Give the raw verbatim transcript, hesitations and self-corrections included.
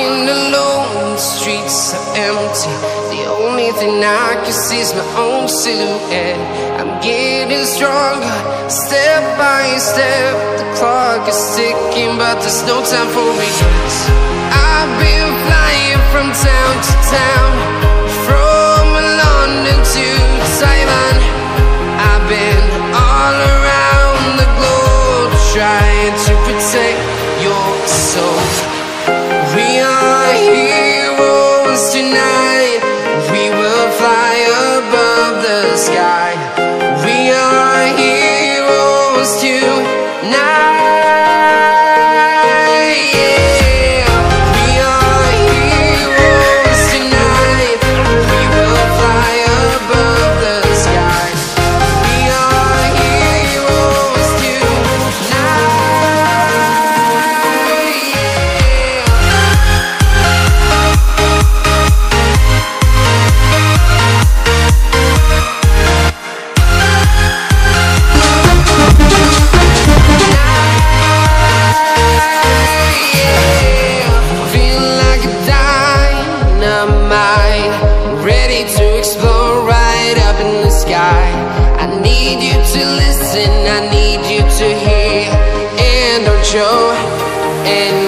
Walking alone, the streets are empty. The only thing I can see is my own silhouette. I'm getting stronger, step by step. The clock is ticking, but there's no time for me. I've been flying from town to town, from London to Taiwan. I've been all around the globe, trying to protect your soul. We are heroes tonight. We will fly above the sky. We are heroes tonight. Yeah. We are heroes tonight. We will fly above the sky. We are heroes tonight. To explore right up in the sky. I need you to listen, I need you to hear, and don't show and